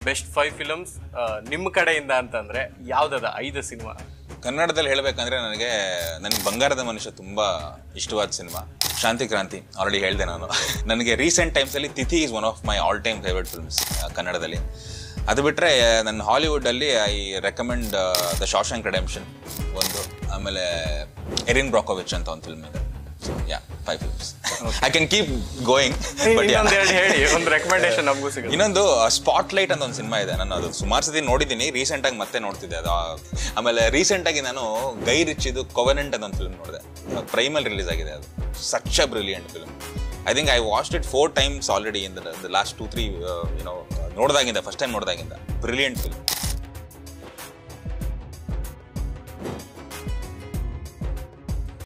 Best 5 films ನಿಮ್ಮ ಕಡೆಯಿಂದ ಅಂತಂದ್ರೆ ಯಾವ್ದದ 5 ಸಿನಿಮಾ? ಕನ್ನಡದಲ್ಲಿ ಹೇಳಬೇಕಂದ್ರೆ ನನಗೆ ಬಂಗಾರದ ಮನುಷ್ಯ ತುಂಬಾ ಇಷ್ಟವಾದ ಸಿನಿಮಾ. ಶಾಂತಿ ಕ್ರಾಂತಿ ಆಲ್ರೆಡಿ ಹೇಳಿದೆ ನಾನು. ನನಗೆ ರೀಸೆಂಟ್ ಟೈಮ್ಸಲ್ಲಿ Thithi is one of my all time favourite films ಕನ್ನಡದಲ್ಲಿ. ಅದು ಬಿಟ್ಟರೆ ನನ್ನ ಹಾಲಿವುಡಲ್ಲಿ I recommend the Shawshank Redemption ಒಂದು, ಆಮೇಲೆ ಎರಿನ್ ಬ್ರಾಕೋವಿಚ್ ಅಂತ ಒಂದು ಫಿಲ್ಮ್ ಇದೆ. Yeah 5 films I can keep going. But ಹೇಳಿ ಒಂದು ರೆಕಮೆಂಡೇಶನ್ ನಮಗೂ ಸಿಗುತ್ತೆ. ಇನ್ನೊಂದು ಸ್ಪಾಟ್ಲೈಟ್ ಅಂತ ಒಂದು ಸಿನಿಮಾ ಇದೆ, ನಾನು ಅದು ಸುಮಾರು ಸತಿ ನೋಡಿದ್ದೀನಿ, ರೀಸೆಂಟಾಗಿ ಮತ್ತೆ ನೋಡ್ತಿದ್ದೆ ಅದು. ಆಮೇಲೆ ರೀಸೆಂಟಾಗಿ ನಾನು ಗೈ ರಿಚ್ಚಿದು ಕೊವೆನೆಂಟ್ ಅಂತ ಒಂದು ಫಿಲ್ಮ್ ನೋಡಿದೆ, ಪ್ರೈಮಲ್ಲಿ ರಿಲೀಸ್ ಆಗಿದೆ. ಅದು such a brilliant film. I think I watched it 4 times already in the last 2-3 ನೋಡಿದಾಗಿಂದ, ಫಸ್ಟ್ ಟೈಮ್ ನೋಡಿದಾಗಿಂದ. Brilliant film.